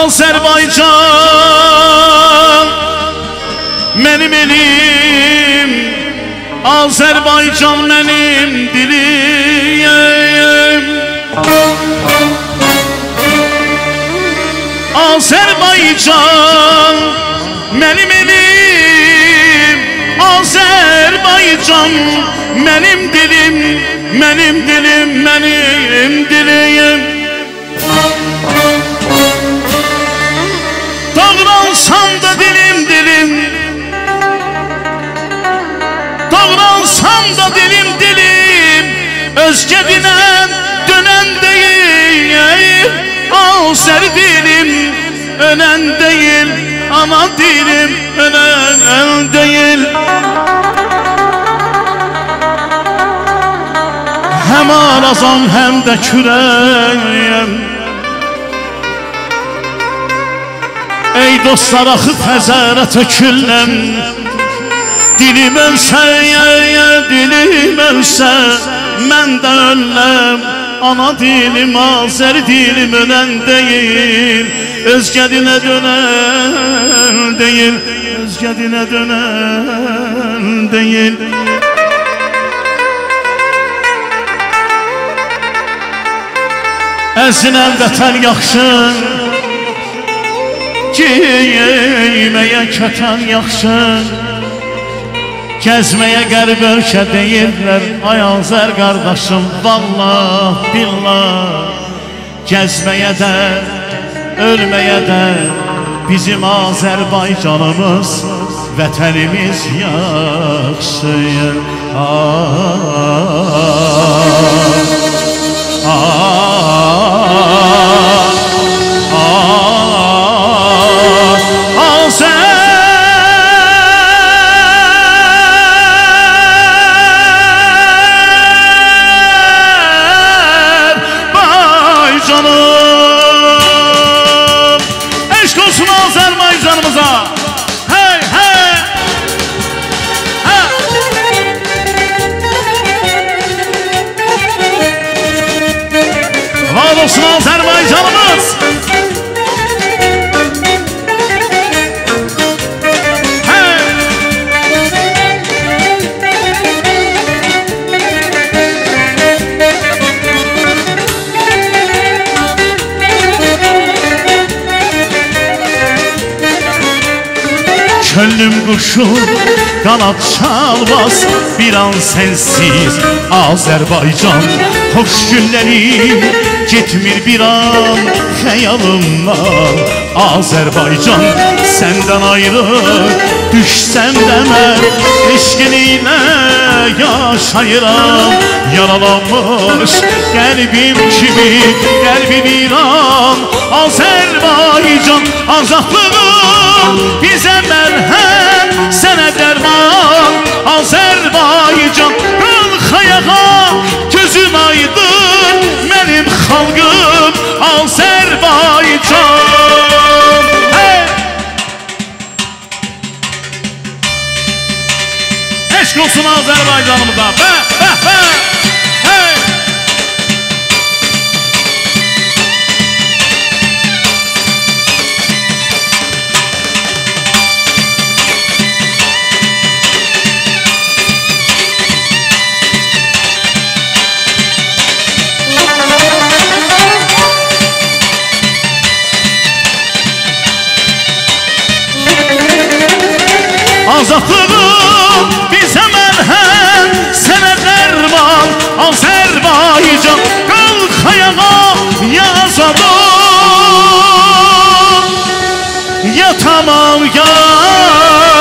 Azerbaycan benim elim, Azerbaycan benim dilim. Azerbaycan benim elim, Azerbaycan benim dilim, benim dilim, benim dilim. Doğransam da dilim dilim, doğransam da dilim dilim, özge dinen dönen değil. Azer dilim ölen değil, ana dilim ölen değil. Hem arazam hem de kürəyim. Ey dostlar axı fəzərə töküləm. Dilim ölsə, dilim ölsə, mən də öləm. Ana dilim, Azer dilim ölen değil, özge dile dönen değil, özge dile dönen değil. Əzinəm vətən yaxşı, giyməyə kətan yaxşı, gezmeye qərb ölkə deyirlər. Ay Azer qardaşım, vallah billah, gezmeye de ölmeye de bizim Azerbaycanımız, vətənimiz yaxşı. Olsun Azerbaycanımız. Hey. Könlüm kuşu kanat çalmaz, bir an sensiz Azerbaycan. Hoş günlerim gitmir bir an xəyalımdan. Azerbaycan senden ayrı düşsem de mən eşqin ilə yaşayıram. Yaralanmış qəlbim kimi qəlbim İran. Azerbaycan azadlığım bizə məlhəm, sənə dərman. Azerbaycan qalx ayağa, gözün aydın benim xalqım Azerbaycan. Hey! Eşq olsun Azerbaycanımıza. Hey! Azadlığım bize məlhəm, sənə dərman. Azerbaycan qalx ayağa, ya azadım, ya tamam ya.